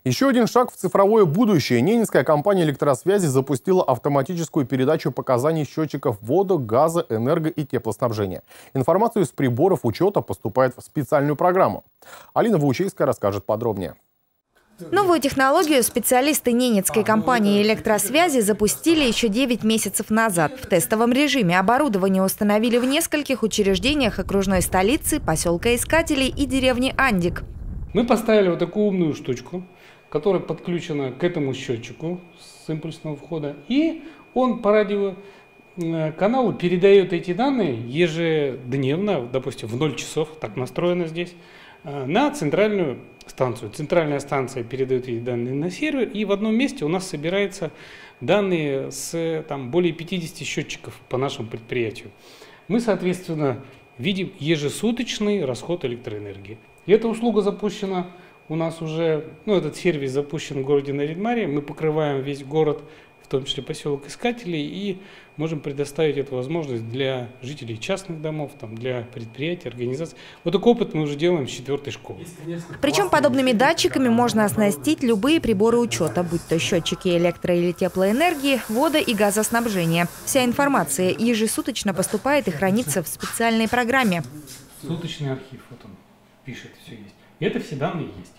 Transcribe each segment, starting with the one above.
Еще один шаг в цифровое будущее. Ненецкая компания электросвязи запустила автоматическую передачу показаний счетчиков вода, газа, энерго и теплоснабжения. Информацию из приборов учета поступает в специальную программу. Алина Ваучейская расскажет подробнее. Новую технологию специалисты Ненецкой компании электросвязи запустили еще 9 месяцев назад. В тестовом режиме оборудование установили в нескольких учреждениях окружной столицы, поселка Искателей и деревни Андик. Мы поставили вот такую умную штучку, которая подключена к этому счетчику с импульсного входа. И он по радиоканалу передает эти данные ежедневно, допустим, в 0 часов, так настроено здесь, на центральную станцию. Центральная станция передает эти данные на сервер, и в одном месте у нас собираются данные с более 50 счетчиков по нашему предприятию. Мы, соответственно, видим ежесуточный расход электроэнергии. И эта услуга запущена у нас уже, этот сервис запущен в городе Нарьян-Маре. Мы покрываем весь город, в том числе поселок Искателей, и можем предоставить эту возможность для жителей частных домов, для предприятий, организаций. Вот такой опыт мы уже делаем с 4-й школы. Причем подобными датчиками можно оснастить любые приборы учета, будь то счетчики электро- или теплоэнергии, водо- и газоснабжения. Вся информация ежесуточно поступает и хранится в специальной программе. Суточный архив, вот он пишет, все есть. И это все данные есть.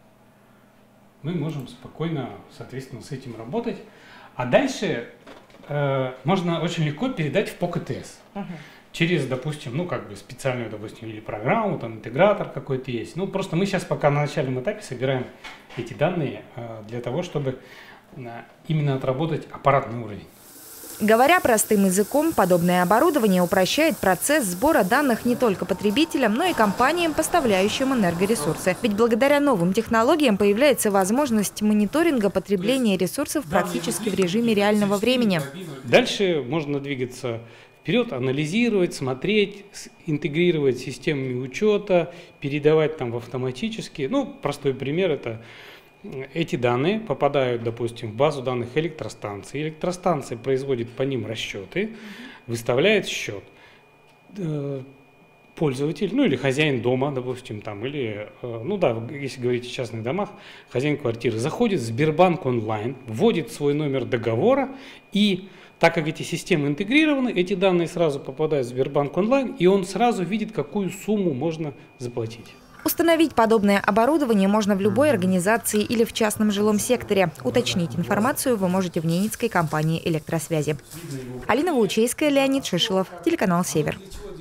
Мы можем спокойно, соответственно, с этим работать. А дальше можно очень легко передать в ПОКТС. Через, допустим, специальную, или программу, интегратор какой-то есть. Просто мы сейчас пока на начальном этапе собираем эти данные для того, чтобы именно отработать аппаратный уровень. Говоря простым языком, подобное оборудование упрощает процесс сбора данных не только потребителям, но и компаниям, поставляющим энергоресурсы. Ведь благодаря новым технологиям появляется возможность мониторинга потребления ресурсов практически в режиме реального времени. Дальше можно двигаться вперед, анализировать, смотреть, интегрировать системами учета, передавать автоматически. Простой пример – это эти данные попадают, допустим, в базу данных электростанции. Электростанция производит по ним расчеты, выставляет счет. Пользователь, или хозяин дома, допустим, или, если говорить о частных домах, хозяин квартиры заходит в Сбербанк онлайн, вводит свой номер договора, и так как эти системы интегрированы, эти данные сразу попадают в Сбербанк онлайн, и он сразу видит, какую сумму можно заплатить. Установить подобное оборудование можно в любой организации или в частном жилом секторе. Уточнить информацию вы можете в Ненецкой компании электросвязи. Алина Ваучейская, Леонид Шишилов, телеканал «Север».